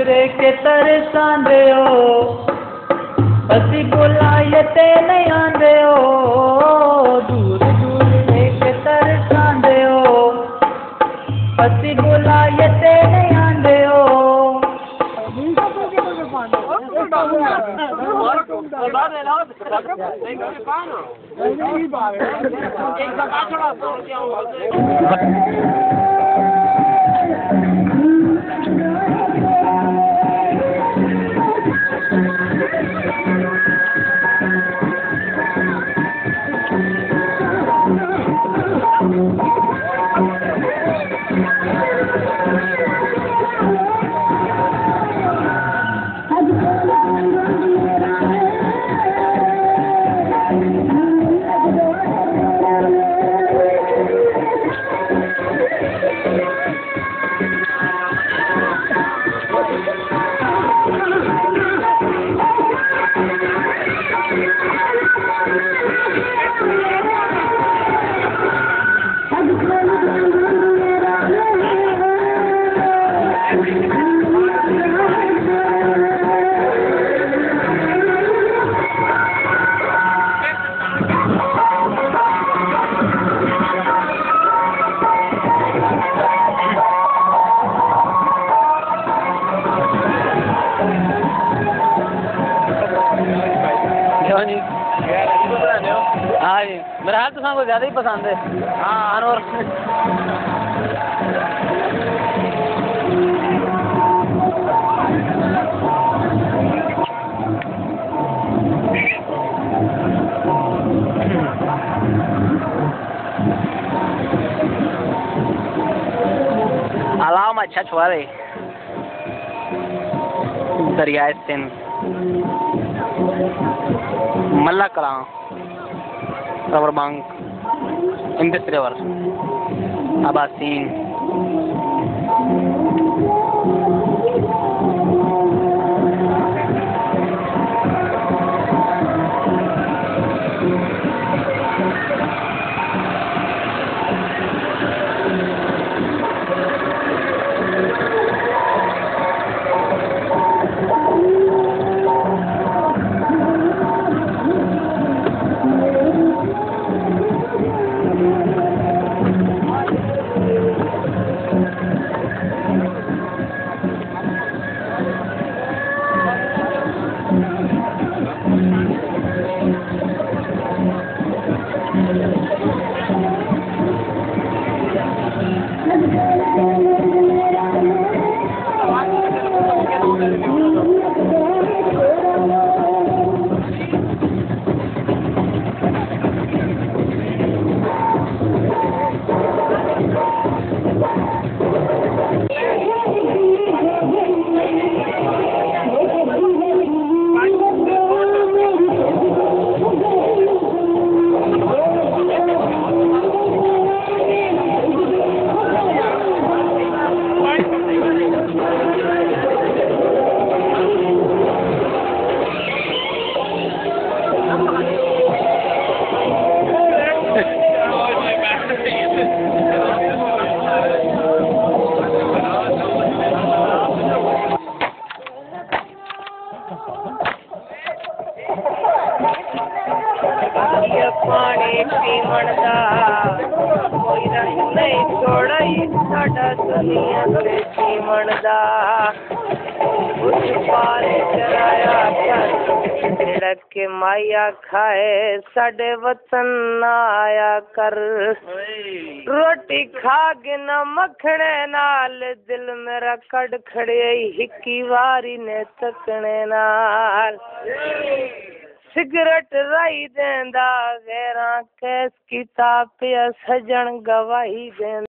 रे के तरसांदे हो पति बुलाए ते नहीं आंदे हो दूर दूर रे के तरसांदे हो पति बुलाए ते नहीं आंदे हो हाँ जी मेरा हाल तो को ज़्यादा ही पसंद है। हाँ अनवर अलाव में अच्छा छुआरे दरियाए सिंध मल्ला कलां रबर बैंक इम्तिस रिवर आबासीन पानी पीवण दा कोई रंग नहीं छोड़ई साडा दुनिया से जीवन दा कुछ पार चराया कर तिड़क के माया खाए साडे वतन आया कर रोटी खा के न मखणे नाल दिल मेरा कड़ खड़े हिक्की वारी ने तकने नाल सिगरेट राई देंदा गैरां कैस किताब पे सजन गवाही देंदा।